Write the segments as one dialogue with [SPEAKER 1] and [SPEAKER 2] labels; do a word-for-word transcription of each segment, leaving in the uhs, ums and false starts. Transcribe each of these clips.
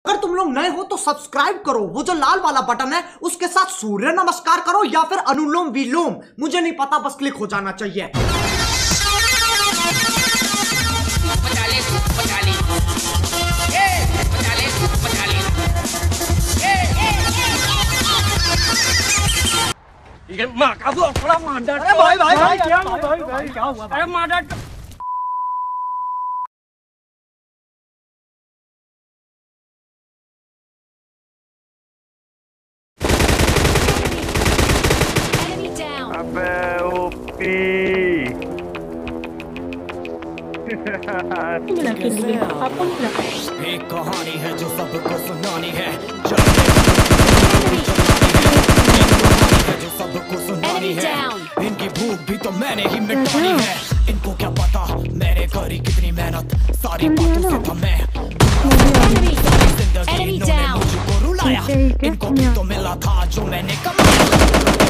[SPEAKER 1] अगर तुम लोग नए हो तो सब्सक्राइब करो, वो जो लाल वाला बटन है उसके साथ सूर्य नमस्कार करो या फिर अनुलोम विलोम, मुझे नहीं पता, बस क्लिक हो जाना चाहिए।
[SPEAKER 2] ये माँ का वो थोड़ा मांडा।
[SPEAKER 3] अरे भाई भाई भाई क्या भाई भाई क्या हुआ?
[SPEAKER 2] अरे मांडा
[SPEAKER 4] अबे ओपी
[SPEAKER 3] मिला के लिए आपको मिला।
[SPEAKER 5] एक कहानी है जो सबको सुनानी है, जो सबको सुनानी है। इनकी भूख भी तो मैंने ही मिटानी है। इनको क्या पता मैंने करी कितनी मेहनत, सारी बातों से था मैं। जिंदगी इन्होंने मुझको रुलाया, इनको भी तो मिला था जो मैंने कमाया।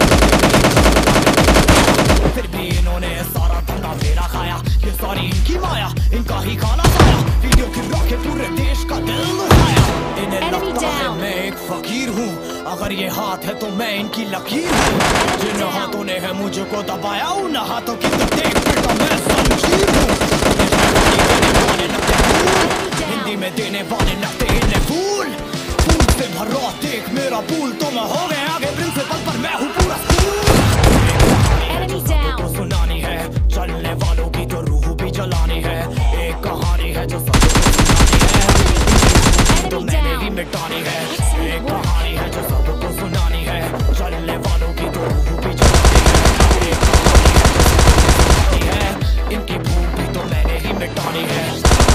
[SPEAKER 5] फिर भी इन्होंने सारा धंधा मेरा खाया, ये सारी इनकी माया, इनका ही खाना खाया। वीडियो गिरा के पूरे देश का दिल दुखाया। इन्हें लगता है मैं एक फकीर हूँ, अगर ये हाथ है तो मैं इनकी लकीर हूँ। जिन हाथों ने है मुझको दबाया, उन हाथों की तो देख बेटा मैं जंजीर हूँ। हिंदी में देने वाले लगते इन्हें फूल, फूल से भरो देख मेरा पूल, तो मैं हो गया आगे प्रिंसिपल पर मैं हूँ पूरा स्कूल। सबको सुनानी है, चलने वालों की तो रूह भी जलानी है। एक कहानी है जो सबको सुनानी है, तो मैंने ही मिटानी है। एक कहानी है जो सबको सुनानी है, चलने वालों की तो रूह भी जलानी है। एक कहानी है जो सबको सुनानी है, इनकी भूख भी तो मैंने ही मिटानी है।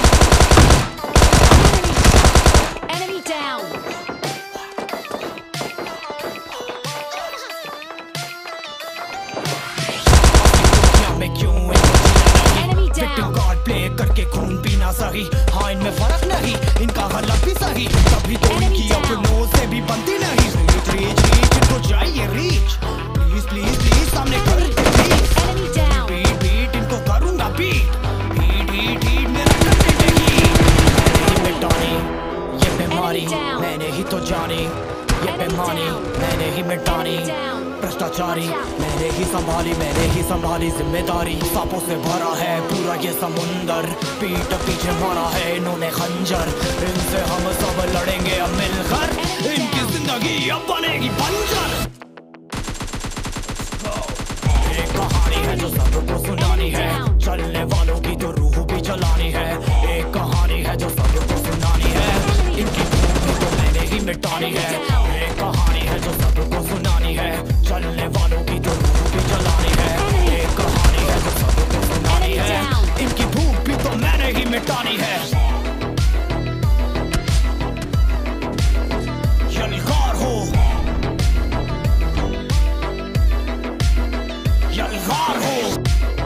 [SPEAKER 5] करके खून पीना सही, हाँ इनमें फर्क नहीं, इनका गलत भी सही, तभी तो इनकी अपनों से भी बनती नहीं। रीच रीच रीच इनको चाहिए रीच, प्लीज प्लीज प्लीज सामने कर बीट बीट इनको करूंगा बीट, हीट हीट हीट मेरा करने देगी। ये मिटानी ये बीमारी मैंने ही तो जानी, ये बेमानी मैंने ही मिटानी। भ्रष्टाचारी मैंने ही संभाली, मैंने ही संभाली जिम्मेदारी। सांपों से भरा है पूरा ये समुंदर, पीठ पीछे मारा है इन्होंने खंजर। इनसे हम सब लड़ेंगे अब मिलकर, इनकी जिंदगी अब बनेगी बंजर। एक कहानी है जो सबको सुनानी है, चलने वालों की तो रूह भी जलानी है। एक कहानी है जो सबको सुनानी है, इनकी भूख भी तो मैंने ही मिटानी है। एक कहानी है जो सबको सुनानी है, चलने वालों की तो रूह भी जलानी है। एक कहानी है जो सबको सुनानी है, इनकी भूख भी तो मैंने ही मिटानी है। यलगार हो यलगार हो